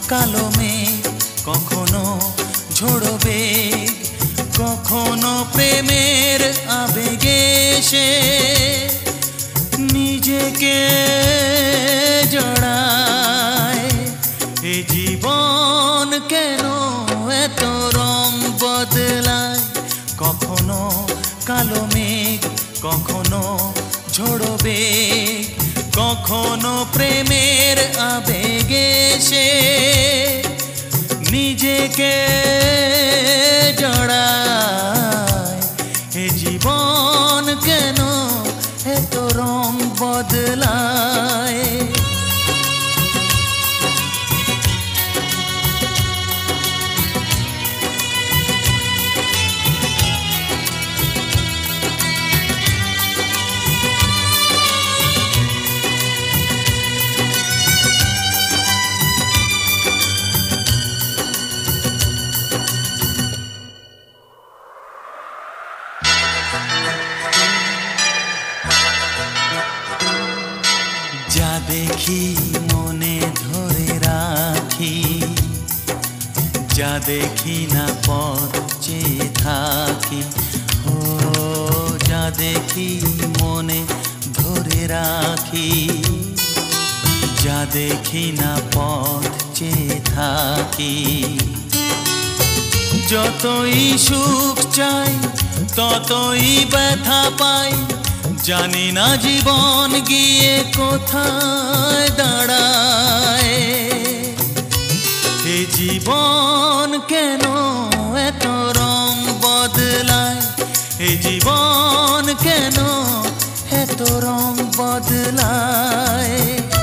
কালো মেঘ, কখনো ঝোড়ো বেগ, কখনো প্রেমের আবেগে সে নিজেকে জড়ায়। এ জীবন কেন এত রং বদলায়, কখনো কালো মেঘ, কখনো ঝোড়ো বেগ, কখনো প্রেমের আবেগে সে নিজেকে জড়ায়। এ জীবন কেন এত রং বদলায়। যা দেখি মনে ধরে রাখি, যা দেখি না পথ চেয়ে থাকি। ও যা দেখি মনে ধরে রাখি, যা দেখি না পথ চেয়ে থাকি। যতই সুখ চাই ততই ব্যথা পাই, জানি না জীবন গিয়ে কোথায় দাঁড়ায়। এ জীবন কেন এত রং বদলায়, এ জীবন কেন এত রং বদলায়।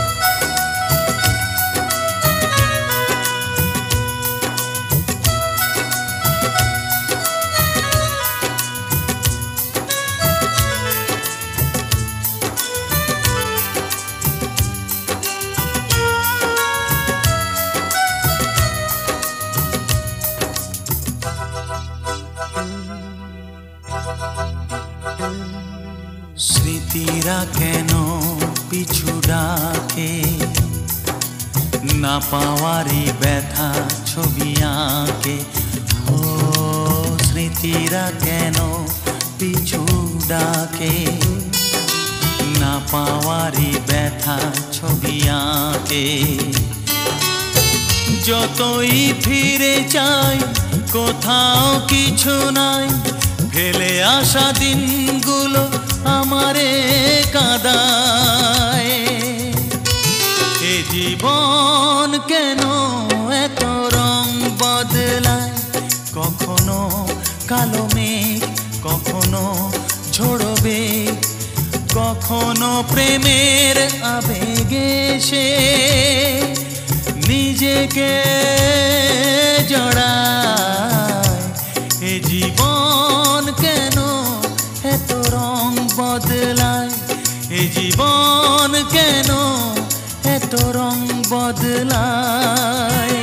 স্মৃতিরা কেন পিছু ডাকে, না পাওয়ারই ব্যথা ছবি আঁকে। ও স্মৃতিরা কেন পিছু ডাকে, না পাওয়ারই ব্যথা ছবি আঁকে। যতই ফিরে চাই কোথাও কিছু নাই, ফেলে আসা দিনগুলো আমারে কাঁদায়। এ জীবন কেন এত রং বদলায়, কখনো কালো মেঘ, কখনো ঝোড়ো বেগ, কখনো প্রেমের আবেগে সে নিজেকে জড়ায়। এ জীবন কেন এত রং বদলায়, এ জীবন কেন এত রং বদলায়।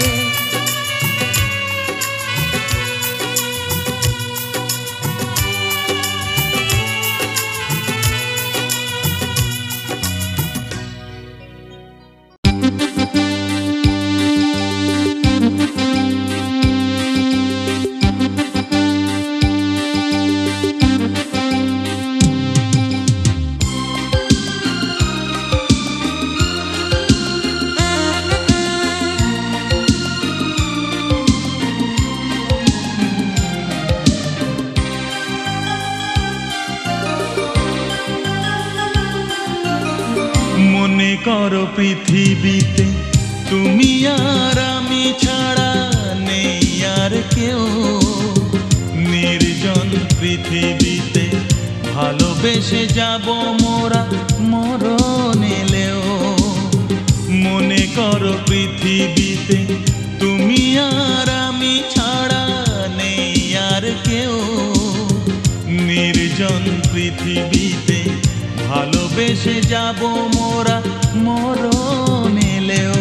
মনে করো পৃথিবীতে তুমি আর আমি ছাড়া নেই আর কেউ। নির্জন পৃথিবীতে ভালোবেসে যাব মোরা মরণ এলেও। মনে করো পৃথিবীতে তুমি আর আমি ছাড়া নেই আর কেউ। নির্জন পৃথিবীতে ভালোবেসে যাব মোরা মরণ এলেও।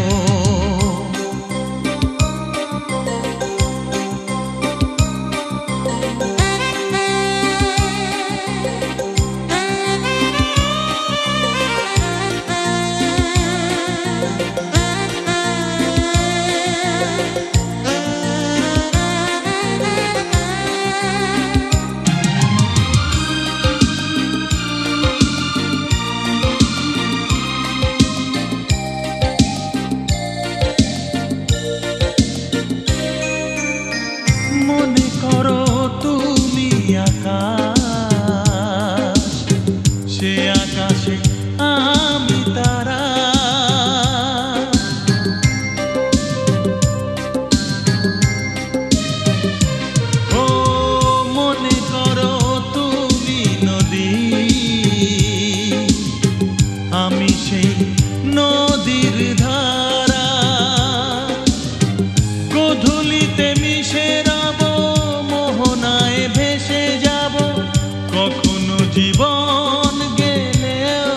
ধুলিতে মিশে রব, মোহনায় ভেসে যাব, কখনো জীবন গেলেও।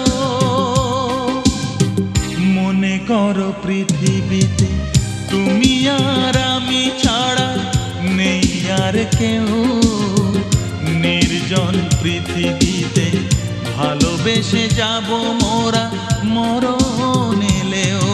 মনে করো পৃথিবীতে তুমি আর আমি ছাড়া নেই আর কেউ। নির্জন পৃথিবীতে ভালোবেসে যাব মোরা, মরণ এলেও।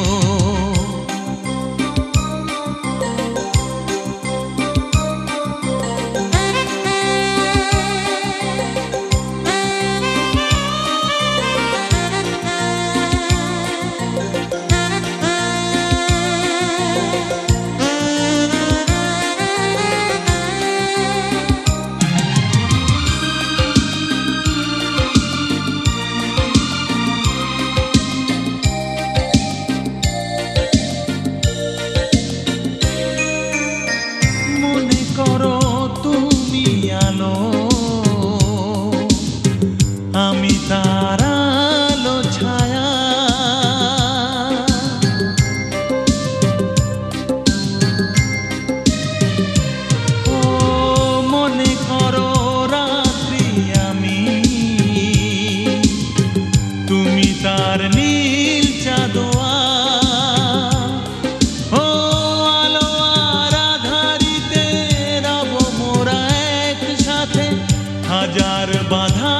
আমি তার আলো ছায়া, ও মনে করো রাত্রি আমি, তুমি তার নীল চাঁদোয়া। ও আলো আর আধারিতে রব মোরা একসাথে, হাজার বাধা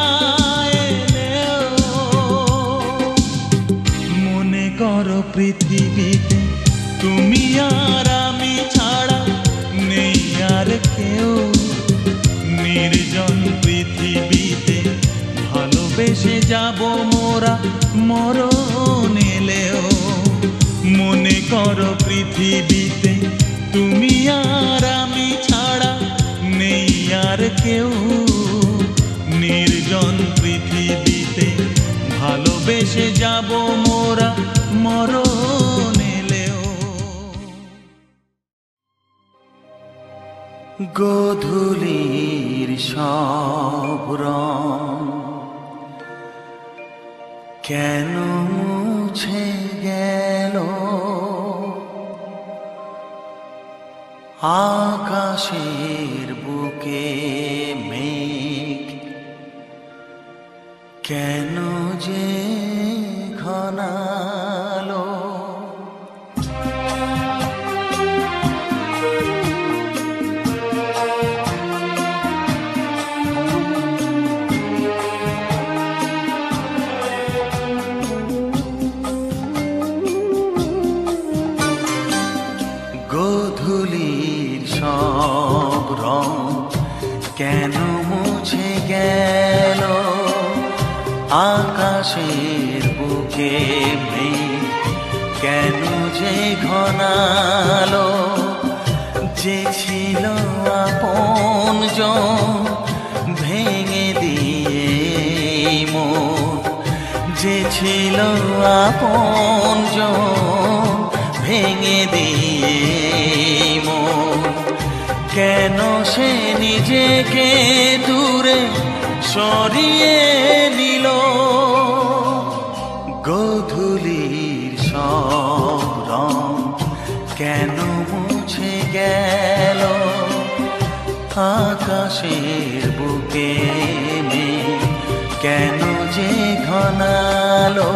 পৃথিবীতে তুমি আর আমি ছাড়া নেই আর কেউ। নির্জন পৃথিবীতে ভালোবেসে যাব মোরা, মরণ এলেও। মনে করো পৃথিবীতে তুমি আর আমি ছাড়া নেই আর কেউ। নির্জন পৃথিবীতে ভালোবেসে যাব মোরা, মরণ এলেও। গোধূলির সব রং কেন মুছে গেল, আকাশের বুকে মেঘ কেন যে ঘনালো। গোধূলির সব রং কেন মুছে গেল, আকাশের বুকে মেঘ কেন যে ঘনালো। যে ছিল আপনজন ভেঙে দিয়ে মন, যে ছিল আপনজন ভেঙে দিয়ে মন, কেন সে নিজেকে দূরে সরিয়ে নিল। গোধূলির সব রং কেন মুছে গেল, আকাশের বুকে মেঘ কেন যে ঘনালো।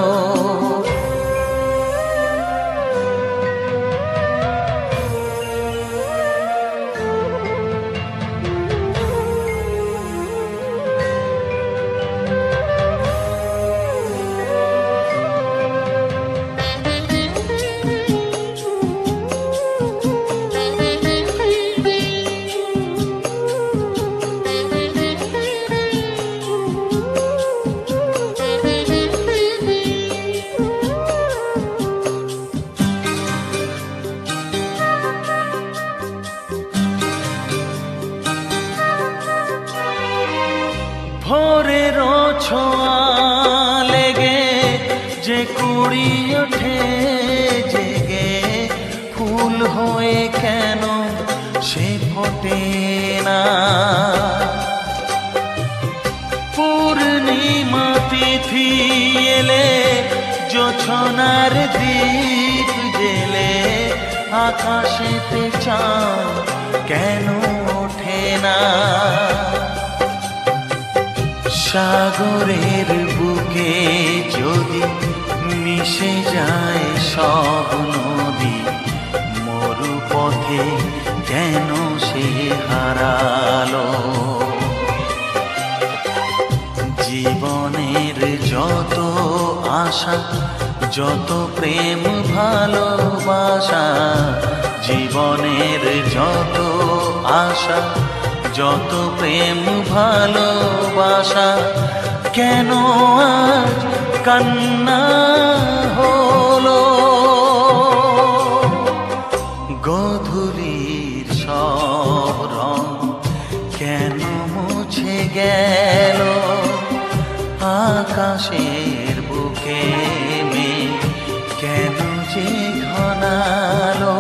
ভোরের ছোঁয়া লেগে যে কুড়ি ওঠে জেগে, ফুল হয়ে কেন সে ফোটে না। পূর্ণিমা তিথি এলে জোছনার দীপ জেলে আকাশেতে চাঁদ কেন ওঠে না? সাগরের বুকে যদি মিশে যায় সব নদী, মরু পথে কেন সে হারালো? জীবনের যত আশা, যত প্রেম ভালোবাসা, জীবনের যত আশা, যত প্রেম ভালোবাসা, কেন আজ কান্না হলো? গোধূলির সব রং কেন মুছে গেল? আকাশের বুকে মেঘ কেন যে ঘনালো?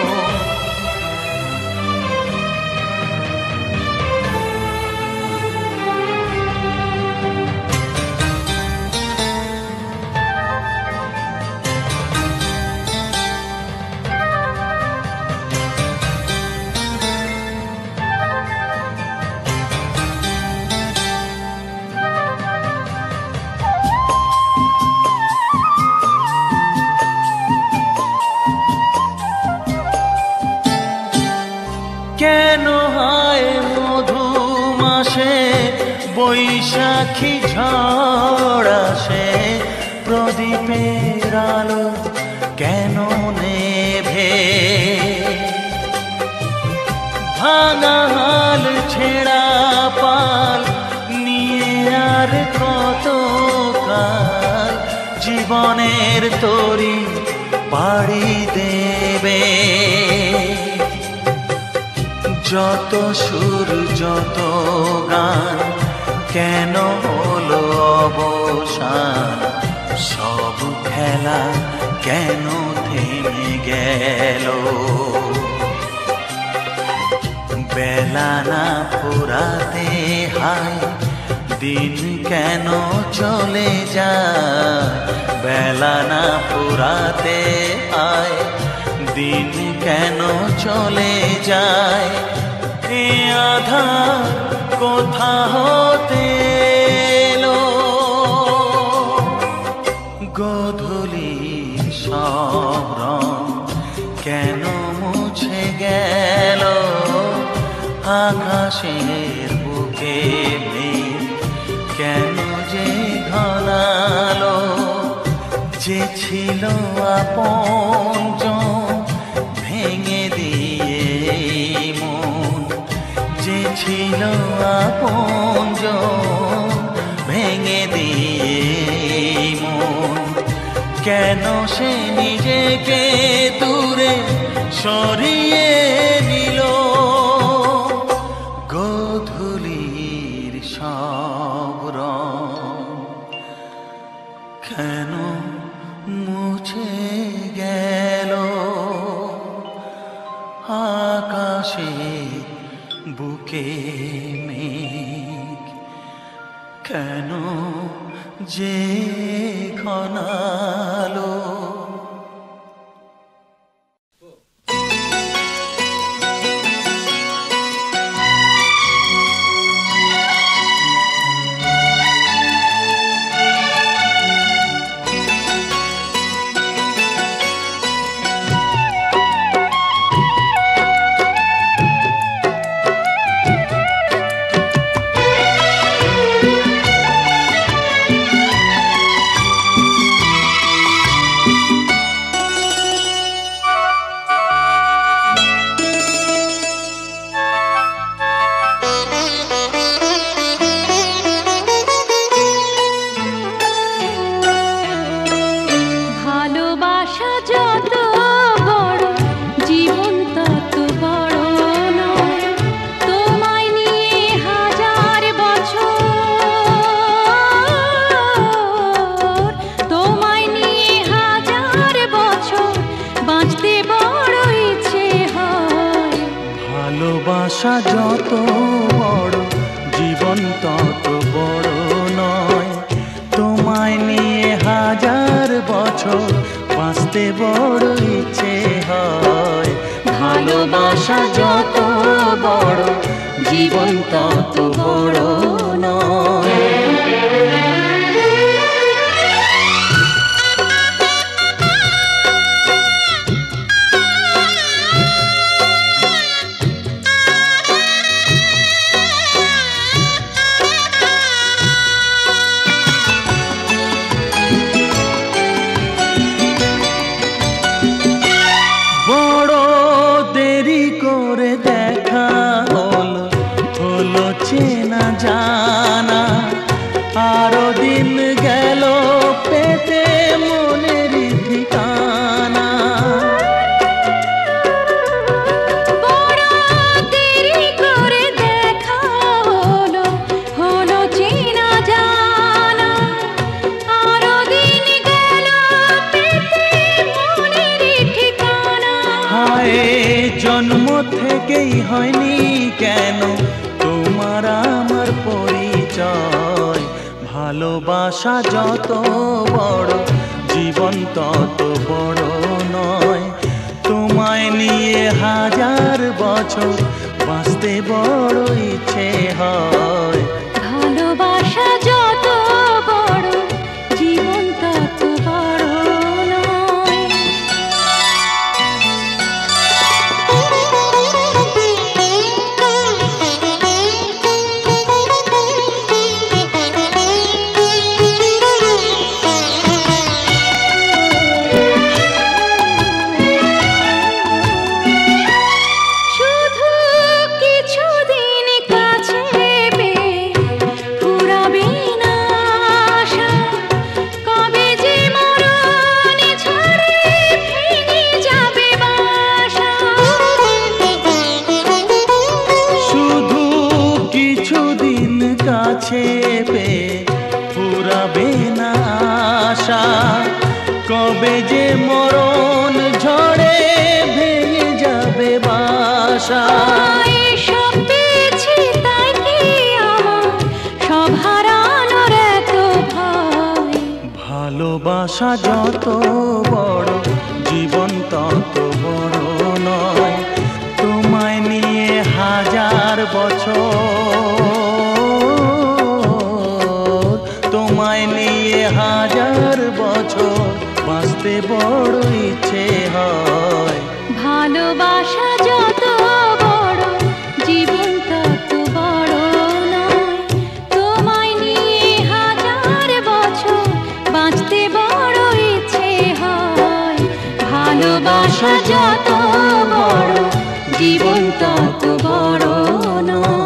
কেন হয় মধুমাসে বৈশাখী ঝড় আসে? প্রদীপের আলো কেন নেভে? ভাঙা হাল ছেঁড়া পাল নিয়ে আর কত কাল জীবনের তরি পাড়ি দেবে? যত সুর যত গান কেন হলো অবসান? সব খেলা কেন থেমে গেল? বেলা না ফুরাতে হায় দিন কেন চলে যায়? বেলা না ফুরাতে হায় দিন কেন চলে যায়? এ আধার কোথা হতে এলো? গোধূলির সব রং কেন মুছে গেল? আকাশের বুকে মেঘ কেন যে ঘনালো? যে ছিল আপনজন ভেঙে দিয়ে মন, যে ছিল আপনজন ভেঙে দিয়ে মন, কেন সে নিজেকে দূরে সরিয়ে নিল? গোধূলির সব রং কেন মুছে গেল? আকাশে বুকে মেঘ কেন যে ঘনালো? ভালোবাসা যত বড় জীবন তত বড় নয়। তোমায় নিয়ে হাজার বছর বাঁচতে বড় ইচ্ছে হয়। ভালোবাসা যত বড় জীবন তত বড় নয়। চেনা জানা আরো দিন গেল পেতে মনের ঠিকানা। বড় দেরি করে দেখা হলো, হলো চেনা জানা আরো দিন গেল পেতে মনের ঠিকানা। হায় জন্ম থেকেই হয়নি কেন তোমার আমার পরিচয়। ভালোবাসা যত বড় জীবন তত বড় নয়। তোমায় নিয়ে হাজার বছর বাঁচতে বড় ইচ্ছে হয়। ভালোবাসা যত বড় জীবন তত বড় নয়। কাছে পেয়ে ফুরাবে না আশা, কবে যে মরণ ঝড়ে ভেঙে যাবে বাসা। সব পেয়েছি তাই কি আমার সব হারানোর এত ভয়। ভালোবাসা যত বড় জীবন তত বড় নয়। তোমায় নিয়ে হাজার বছর, তোমায় নিয়ে হাজার বছর বাঁচতে বড় ইচ্ছে হয়। ভালোবাসা যত বড় জীবন তত বড় নয়। তোমায় নিয়ে হাজার বছর বাঁচতে বড় ইচ্ছে হয়। ভালোবাসা যত বড় জীবন তত বড় নয়।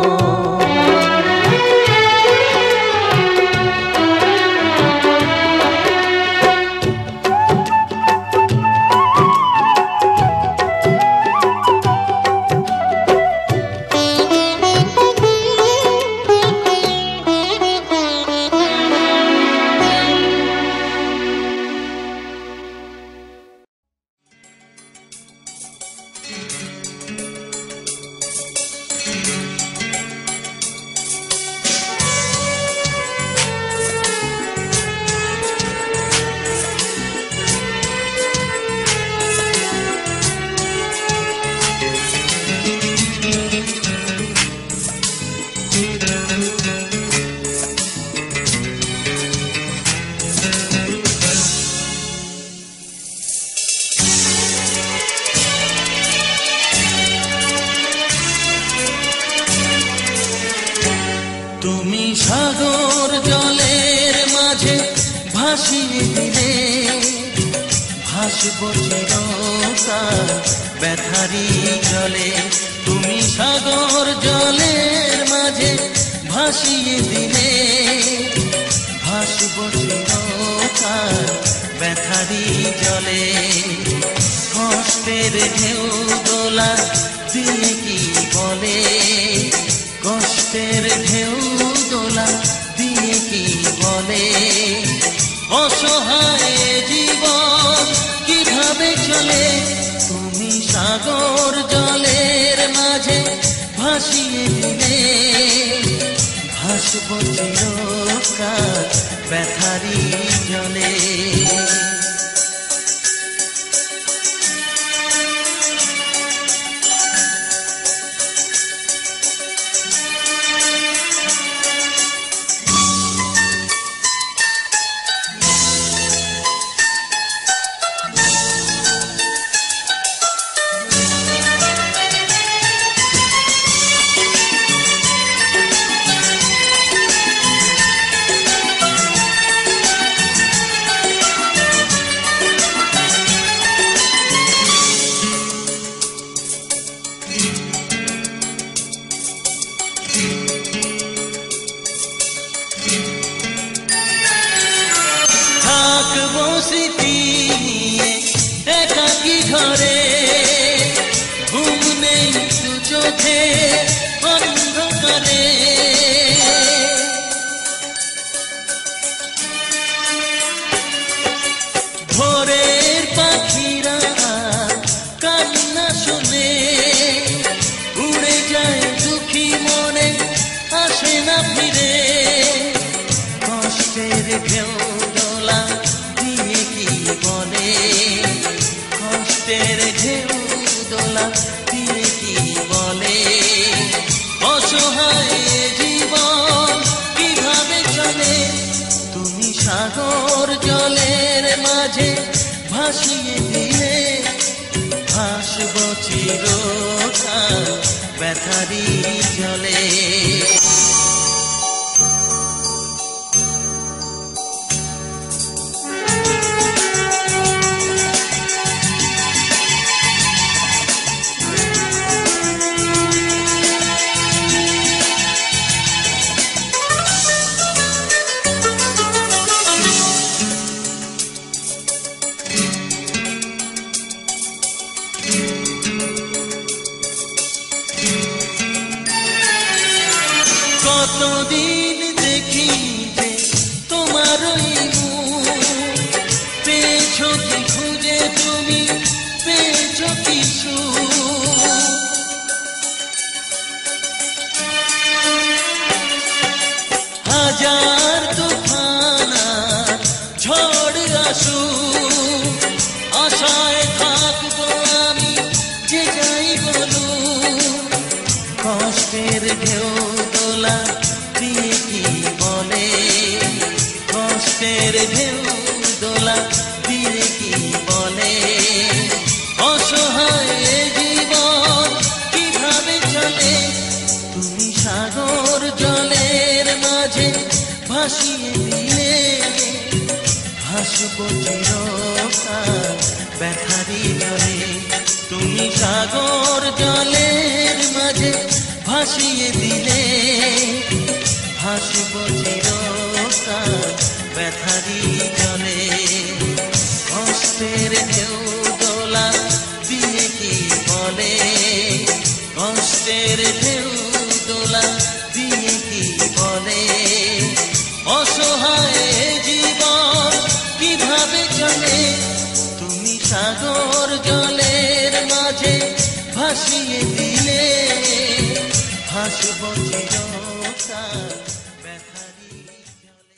তুমি সাগর জলের মাঝে ভাসিয়ে দিলে, ভাসব চিরকাল ব্যথারি জলে। তুমি সাগর জলের মাঝে ভাসিয়ে দিলে, ভাসব চিরকাল ব্যথারি জলে। কষ্টের ঢেউ দোলা দিয়ে কি বলে, কষ্টের ঢেউ দোলা দিয়ে কি বলে। অসহায় জীবন কিভাবে চলে, তুমি সাগর জলের মাঝে ভাসিয়ে দিলে, ভাসব চিরকাল। ব্যথারি জলে। মাঝে ভাসিয়ে দিলে ভাসব চিরকাল ব্যথারি জলে। কতদিন দেখি যে তোমার পেয়েছো কি খুঁজে তুমি পেয়েছো কিছু হাজার তুফান ঝড় আসু আশায় থাকবো আমি যে যাই বলু কষ্টের ঢেউ দোলা দিয়ে কি বলে কষ্টের ঢেউ দোলা দিয়ে কি বলে অসহায় জীবন কিভাবে চলে তুমি সাগর জলের মাঝে ভাসিয়ে দিলে ভাসব চিরকাল ব্যথারি জলে তুমি সাগর জলের মাঝে ভাসিয়ে দিলে ভাসব চিরকাল ব্যথারি জলে কষ্টের ঢেউ দোলা দিয়ে কি বলে কষ্টের ঢেউ দোলা দিয়ে কি বলে অসহায় জীবন কিভাবে চলে তুমি সাগর জলের মাঝে ভাসিয়ে দিলে ভাসব চিরকাল ব্যথারি জলে।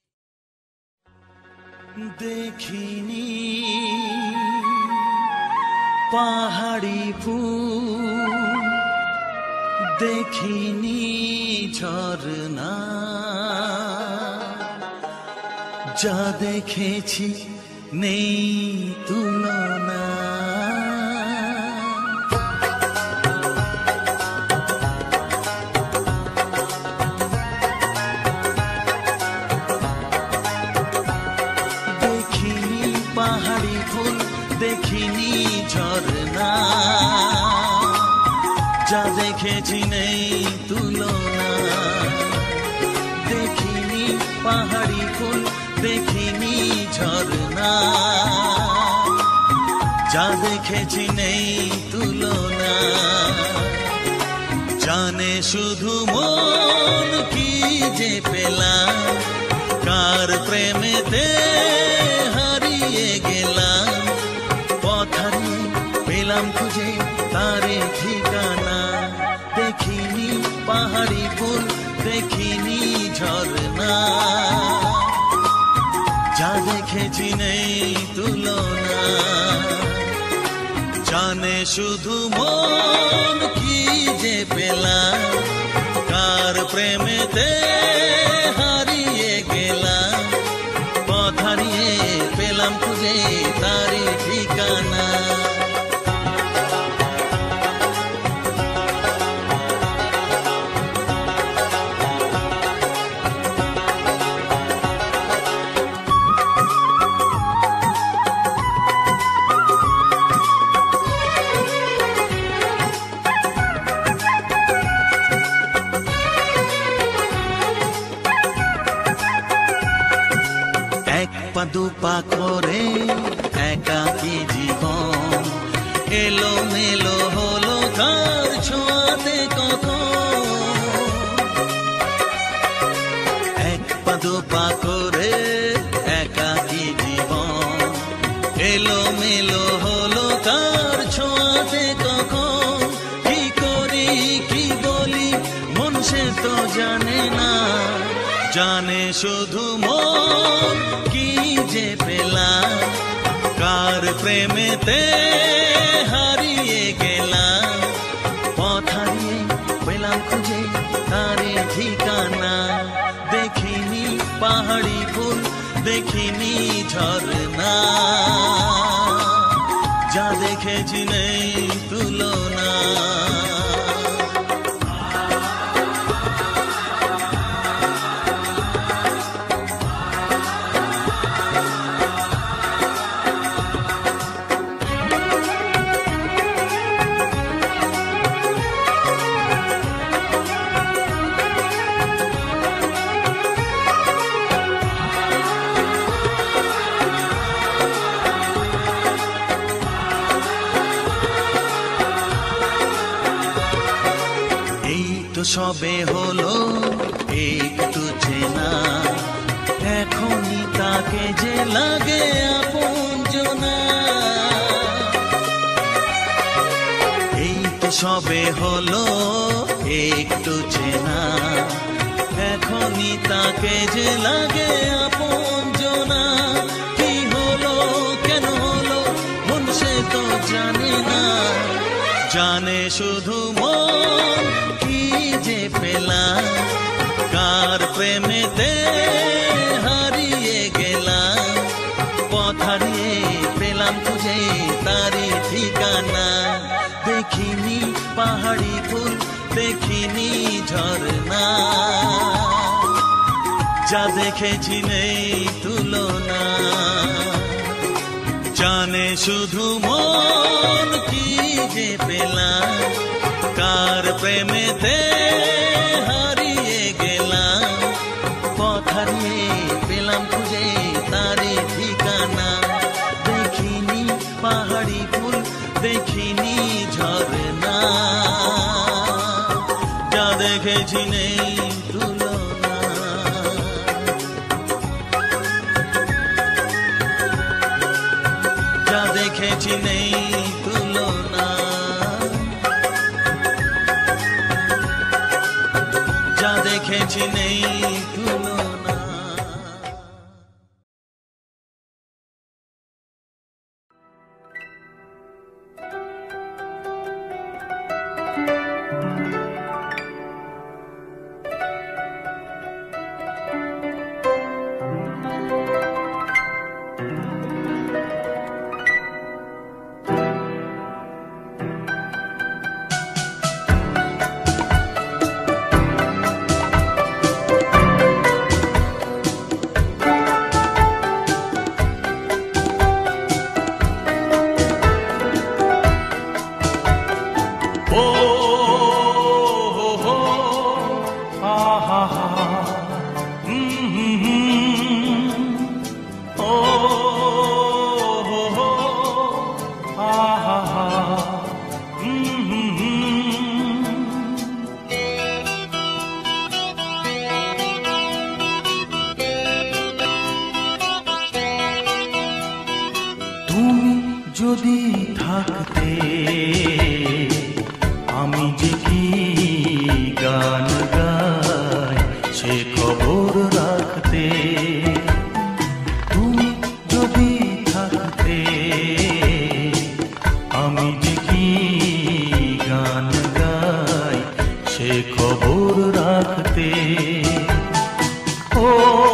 দেখিনি পাহাড়ি ফুল দেখিনি ঝরনা যা দেখেছি নেই তুলনা দেখিনি পাহাড়ি ফুল দেখিনি ঝরনা যা দেখেছি নেই তুলনা দেখিনি পাহাড়ি ফুল দেখিনি ঝরনা যা দেখেছি নেই তুলনা জানে শুধু মন কি যে পেলাম কার প্রেমেতে হারিয়ে গেলাম পথারি পেলাম খুঁজে তারে ঠিকানা দেখিনি পাহাড়ি ফুল দেখিনি ঝরনা যা দেখেছি নেই তুলনা জানে শুধু মন কি যে পেলাম কার প্রেমেতে হারিয়ে গেলাম পথ হারিয়ে পেলাম খুঁজে তারে ঠিকানা দুপা করে একাকী জীবন এলো মেলো হলো কার ছোঁয়াতে কখন এক পা দুপা করে একাকী জীবন এলো মেলো হলো কার ছোঁয়াতে কখন কি করি কি বলি মন সে তো জানে না জানে শুধু মন কি যে পেলাম কার প্রেমেতে হারিয়ে গেলাম পথ হারিয়ে পেলাম খুঁজে তারে ঠিকানা দেখিনি পাহাড়ি ফুল দেখিনি ঝরনা, যা দেখেছি নেই তুলনা। তো সবে হলো একটু চেনা, এখনই তাকে যে লাগে আপনজনা। এই তো সবে হলো একটু চেনা, এখনই তাকে যে লাগে আপনজনা। কি হলো কেন হলো মন সে তো জানে না, জানে শুধু মন কি যে পেলাম, কার প্রেমেতে হারিয়ে গেলাম। পথ হারিয়ে পেলাম খুঁজে তারি ঠিকানা, দেখিনি পাহাড়ি ফুল দেখিনি ঝরনা, যা দেখেছি নেই তুলনা। জানে শুধু মন কি যে পেলাম, কার প্রেমেতে হারিয়ে গেলাম। পথ হারিয়ে পেলাম খুঁজে তারি ঠিকানা, দেখিনি পাহাড়ি ফুল দেখিনি ঝরনা, যা দেখেছি নেই তুলনা। যা দেখেছি নেই তুলনা, যা দেখেছি নেই তুলনা। তুমি যদি থাকতে আমি যে কি গান গাই সে খবর রাখতে। তুমি যদি থাকতে আমি যে কি গান গাই সে খবর রাখতে। ও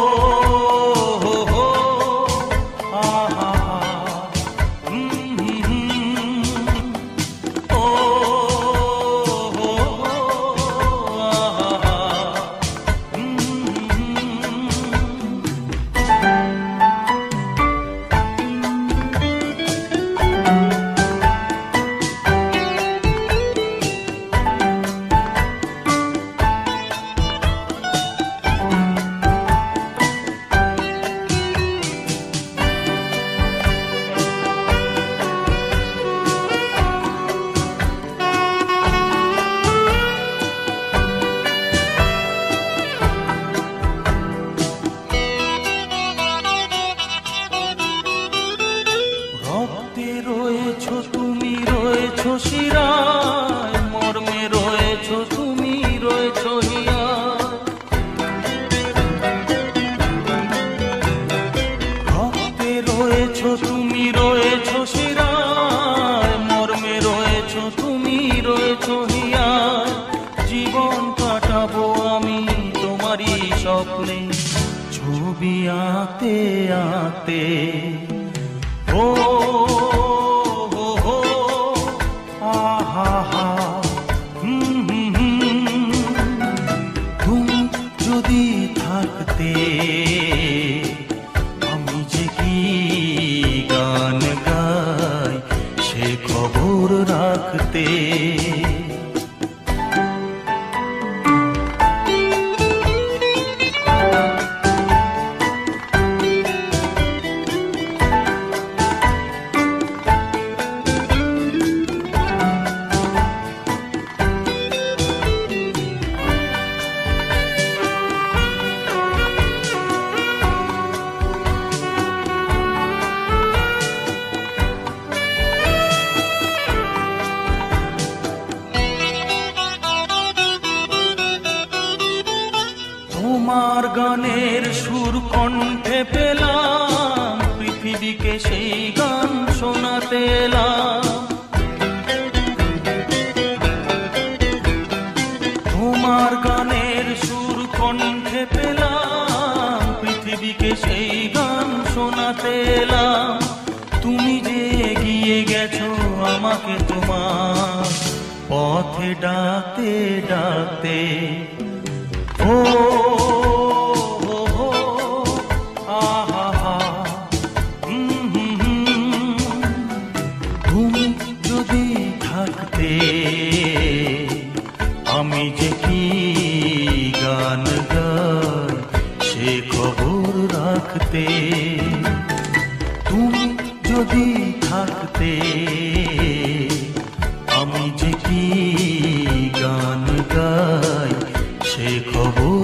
শিরায়, মর্মে রয়েছ তুমি রয়েছ হিয়ায়। রক্তে রয়েছ তুমি রয়েছ শিরায়, মর্মে রয়েছ তুমি রয়েছ হিয়ায়। জীবন কাটাবো আমি তোমারই স্বপ্নে, চোখ ছবি আঁতে আঁতে ও হো হো আহা হা তুমি যদি থাকতে আমি যে কি গান গাই সে খবর রাখতে। তোমার গানের সুর কণ্ঠে পেলাম, পৃথিবীকে সেই গান শোনাতে এলাম। তোমার গানের সুর কণ্ঠে পেলাম, পৃথিবীকে সেই গান শোনাতে এলাম। তুমি যে এগিয়ে গেছো আমাকে তোমার পথে ডাকতে ডাকতে। ও হো হো আহা হা তুমি যদি থাকতে আমি যে কি গান গাই সে খবর রাখতে। তুমি যদি থাকতে আমি যে কি গান গাই সে খবর